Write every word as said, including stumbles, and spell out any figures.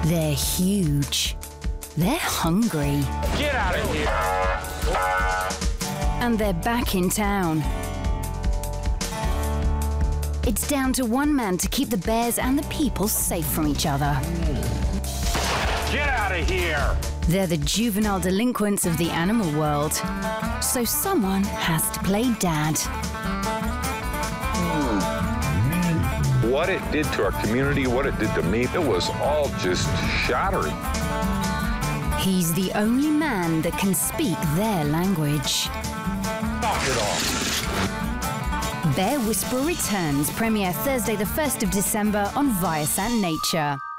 They're huge. They're hungry. Get out of here! And they're back in town. It's down to one man to keep the bears and the people safe from each other. Get out of here! They're the juvenile delinquents of the animal world. So someone has to play dad. What it did to our community, what it did to me, it was all just shattering. He's the only man that can speak their language. Knock it off! Bear Whisperer returns, premiere Thursday the first of December on Viasat Nature.